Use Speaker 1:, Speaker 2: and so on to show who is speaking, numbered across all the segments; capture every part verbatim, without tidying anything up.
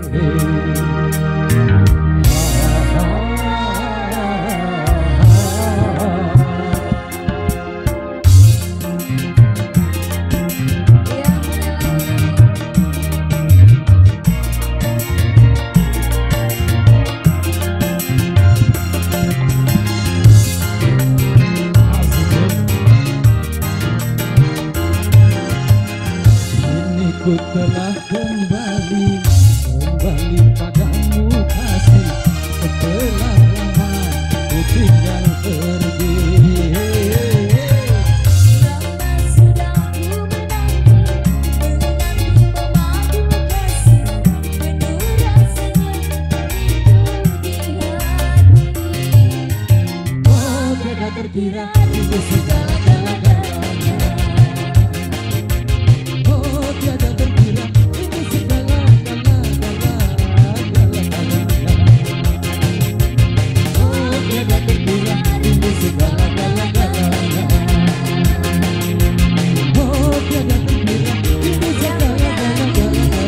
Speaker 1: Ku telah kembali, kembali padamu kasih. Setelah lama ku tinggal pergi.
Speaker 2: Lama sudah ku menanti, menanti memaku kasih. Penuh rasanya rindu di hati.
Speaker 1: Oh, tiada terkira itu segala-galanya. Tiada terkira ini segala-galanya. Oh, tiada terkira ini segala-galanya. Oh, tiada terkira ini segala-galanya.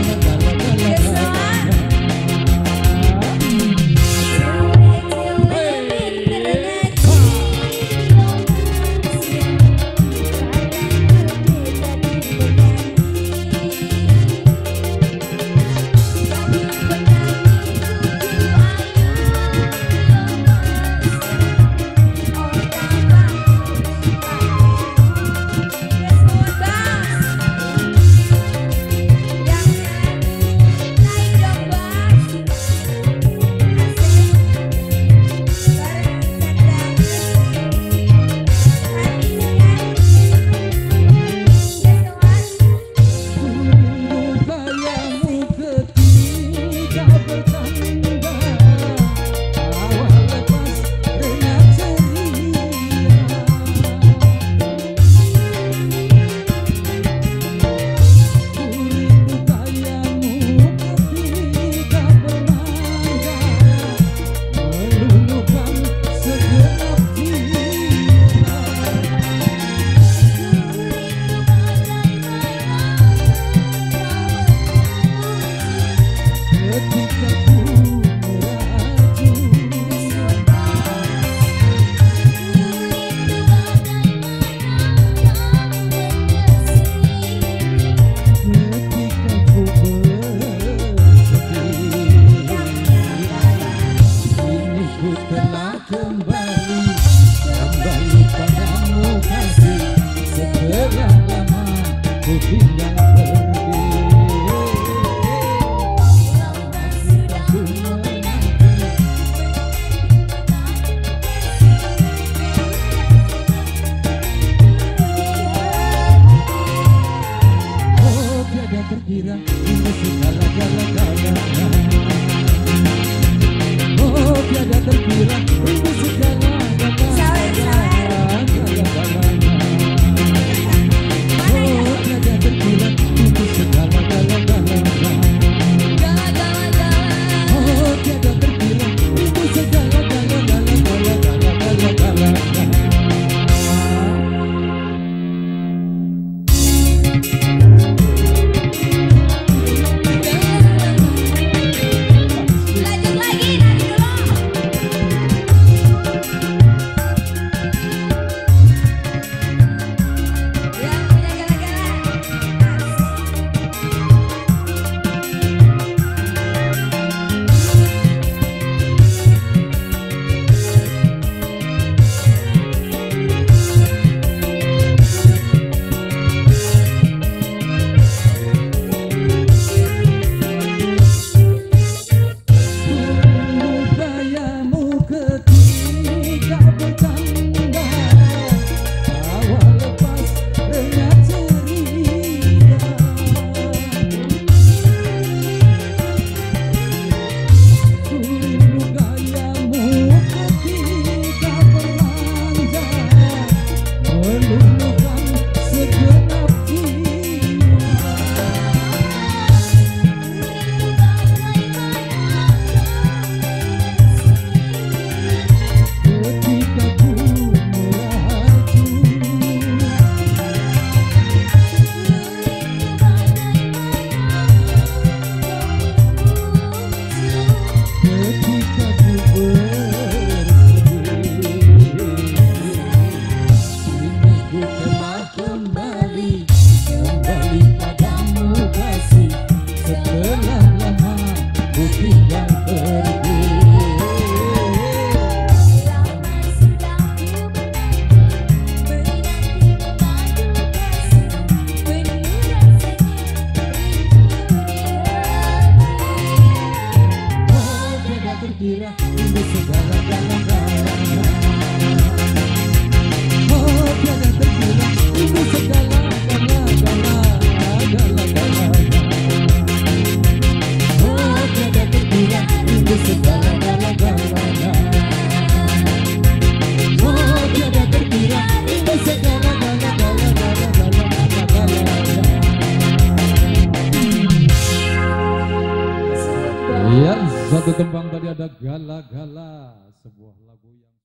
Speaker 1: Terkira ini segala-galanya. Oh, tiada terkira ini segala-galanya. Oh, tiada terkira ini segala-galanya. Oh, tiada terkira ini segala-galanya.
Speaker 2: Lanjut lagi, nanti dulu.
Speaker 1: Ya, satu tembang tadi ada Gala-Gala, sebuah lagu yang